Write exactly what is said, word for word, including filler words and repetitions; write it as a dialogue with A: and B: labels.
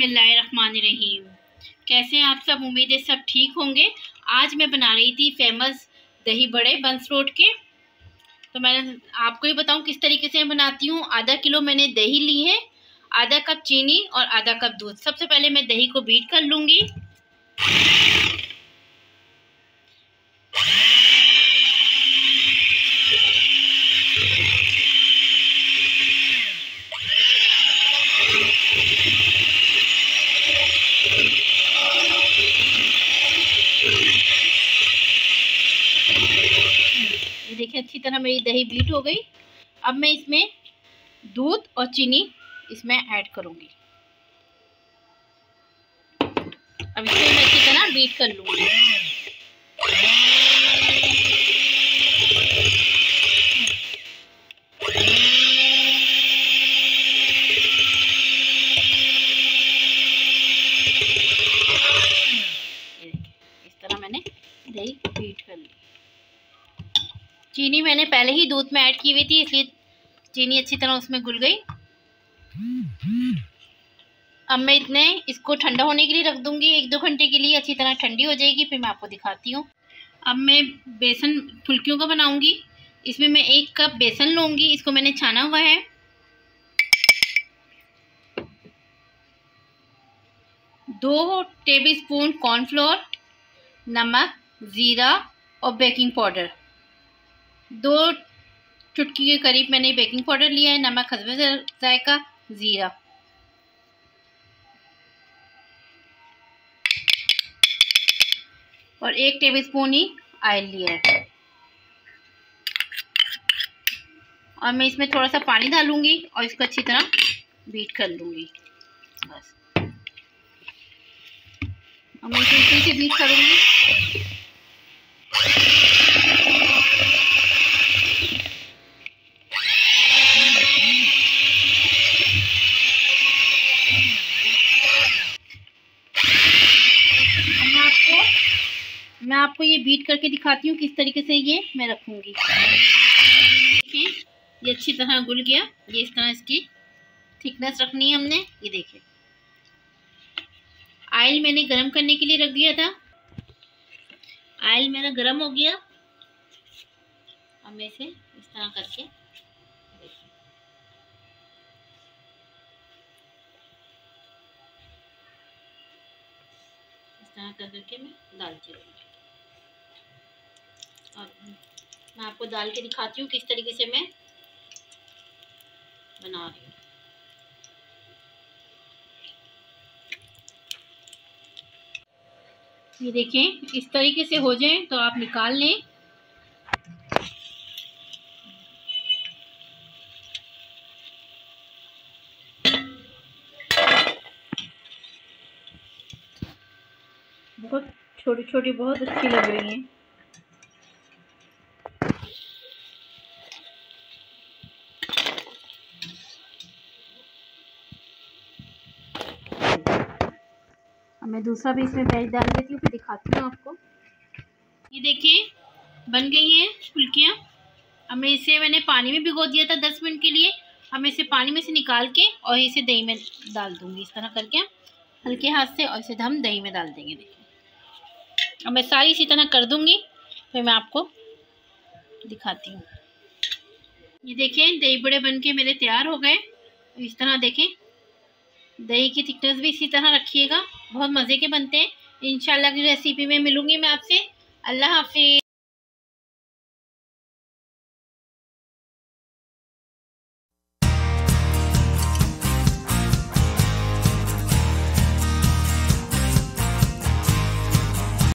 A: बिस्मिल्लाहिर्रहमानिर्रहीम। कैसे हैं आप सब? उम्मीद है सब ठीक होंगे। आज मैं बना रही थी फेमस दही बड़े बंस रोड के। तो मैं आपको ही बताऊं किस तरीके से मैं बनाती हूँ। आधा किलो मैंने दही ली है, आधा कप चीनी और आधा कप दूध। सबसे पहले मैं दही को बीट कर लूँगी। देखिए अच्छी तरह मेरी दही बीट हो गई। अब मैं इसमें दूध और चीनी इसमें ऐड करूंगी। अब इसे मैं अच्छी तरह बीट कर लूंगी। इस तरह मैंने दही बीट कर ली। चीनी मैंने पहले ही दूध में ऐड की हुई थी, इसलिए चीनी अच्छी तरह उसमें घुल गई। अब मैं इतने इसको ठंडा होने के लिए रख दूंगी, एक दो घंटे के लिए। अच्छी तरह ठंडी हो जाएगी, फिर मैं आपको दिखाती हूँ। अब मैं बेसन फुल्कियों का बनाऊंगी। इसमें मैं एक कप बेसन लूंगी, इसको मैंने छाना हुआ है। दो टेबलस्पून कॉर्नफ्लोर, नमक, जीरा और बेकिंग पाउडर। दो चुटकी के करीब मैंने बेकिंग पाउडर लिया है, नमक हस्बे जायका, जीरा। और एक टेबलस्पून ही ऑयल लिया है। और मैं इसमें थोड़ा सा पानी डालूंगी और इसको अच्छी तरह बीट कर लूंगी। बस अब मैं इसे फिर से बीट करूंगी। मैं आपको ये बीट करके दिखाती हूँ किस तरीके से ये मैं रखूँगी। देखिए ये अच्छी तरह घुल गया। ये इस तरह इसकी थिकनेस रखनी है हमने। ये देखिए ऑयल मैंने गरम करने के लिए रख दिया था। ऑयल मेरा गरम हो गया। अब मैं इसे इस तरह करके इस तरह कर करके मैं डालती रहूँगी। और मैं आपको डाल के दिखाती हूँ किस तरीके से मैं बना रही हूँ। ये देखें इस तरीके से हो जाए तो आप निकाल लें। बहुत छोटी छोटी बहुत अच्छी लग रही हैं। अब मैं दूसरा भी इसमें बैच डाल देती हूँ, फिर दिखाती हूँ आपको। ये देखिए बन गई हैं फुल्कियाँ। अब मैं इसे मैंने पानी में भिगो दिया था दस मिनट के लिए। अब मैं इसे पानी में से निकाल के और इसे दही में डाल दूँगी। इस तरह करके हल्के हाथ से और इसे हम दही में डाल देंगे। देखिए अब मैं सारी इसी तरह कर दूँगी, फिर मैं आपको दिखाती हूँ। ये देखें दही बड़े बन के मेरे तैयार हो गए। इस तरह देखें दही की थिकनेस भी इसी तरह रखिएगा। बहुत मज़े के बनते हैं। इंशाल्लाह की रेसिपी में मिलूंगी मैं आपसे। अल्लाह हाफिज़।